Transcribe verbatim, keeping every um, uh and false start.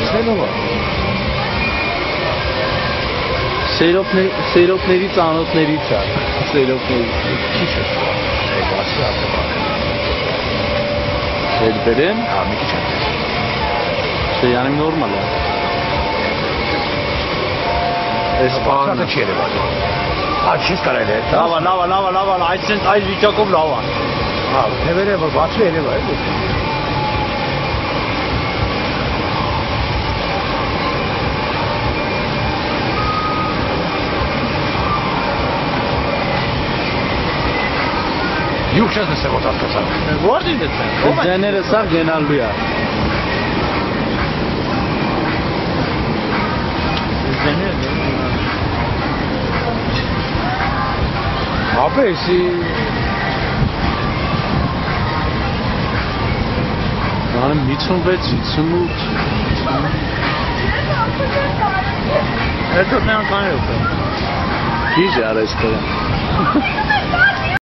Սենովա։ Սերոքների ծանոթներից է։ Սերոքներից։ Քիչ է։ Ասի ապա։ Հետ բերեմ։ Հա, մի քիչ է։ Չէ, յանի նորմալ է։ Այս բանը չի երևալ։ Հա, չես կարել է։ Լավ է, լավ է, լավ է, լավ է, այդ sense այս վիճակով լավ է։ Հա, թևերը որ բացու երևա է։ Յուք չես նսե ոտած կծան։ Որտի դեցեն։ Ձեները սաղ գենալու է։ Ձեները Ապե, եսի… Անում հիցունվեց, հիցունուց… Հետո նրանք կաներ ուղղ։ Քիչ է արես կրեմ։